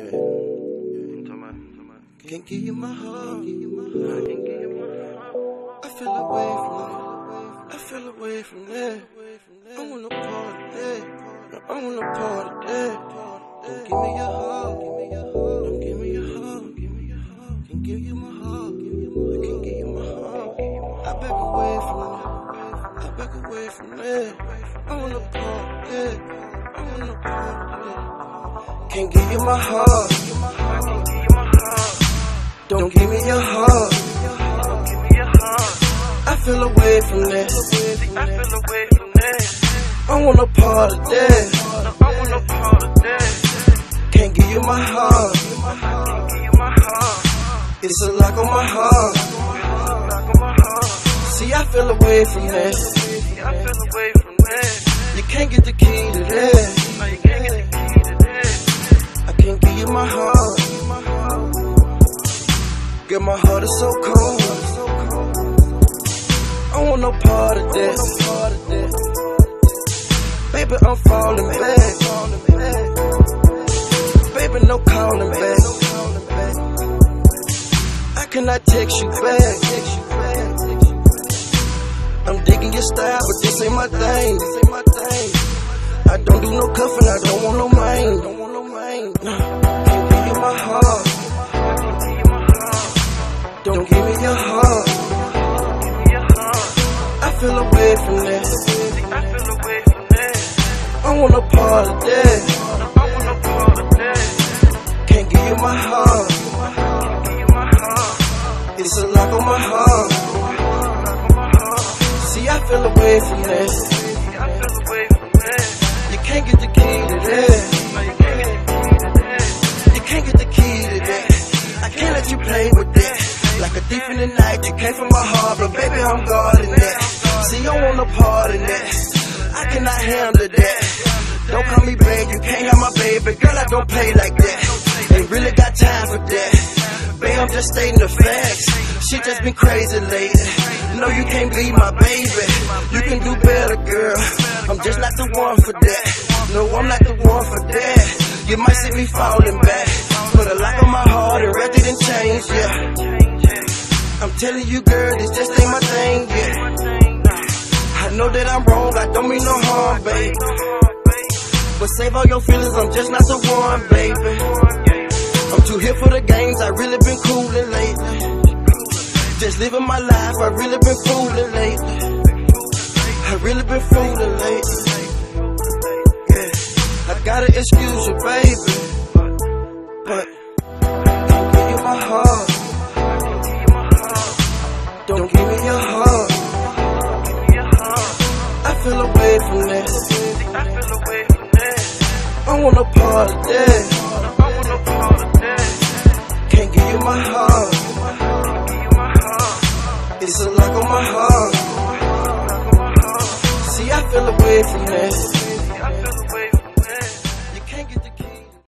Can't give you my heart. I feel away from that. I feel away from that. I want no part of that. No, I want no part of that. Don't give me your heart. Don't give me your heart. Can't give you my heart. I can't give you my heart. I back away from that. I back away from that. I want no part of that. I want no part of that. Can't give you my heart. Don't give me your heart. I feel away from that. I want no part of that. Can't give you my heart. It's a lock on my heart. See, I feel away from that. You can't get the key to that. I can't give you my heart. Girl, my heart is so cold. I want no part of that. Baby, I'm falling back. Baby, no calling back. I cannot text you back. I'm digging your style, but this ain't my thing. I don't do no cuffing, I don't want no mind. Can't give you my heart. Don't give me your heart. I feel away from that. I want a part of that. Can't give you my heart. It's a lock on my heart. See, I feel away from that. You can't get the key to that. You can't get the key to that. I can't let you play with that. Like a thief in the night, you came from my heart, but baby, I'm guarding that. See, I want a part in that. I cannot handle that. Don't call me babe, you can't have my baby. Girl, I don't play like that. Ain't really got time for that. Babe, I'm just stating the facts. Shit just been crazy lately. No, you can't be my baby. You can do better, girl. I'm just not the one for that. No, I'm not the one for that. You might see me falling back. Put a lock on my heart and wrecked it and changed, yeah. I'm telling you, girl, this just ain't my thing, yeah. I know that I'm wrong, I don't mean no harm, baby. But save all your feelings, I'm just not the one, baby. I'm too hip for the games, I really been coolin' lately. Just living my life, I really been fooling lately. I really been fooling lately. Yeah, I gotta excuse you, baby. But I'll give you my heart. Don't give me your heart. I feel away from that. I want a part of that. Can't give you my heart. It's a lock on my heart. See, I feel away from that.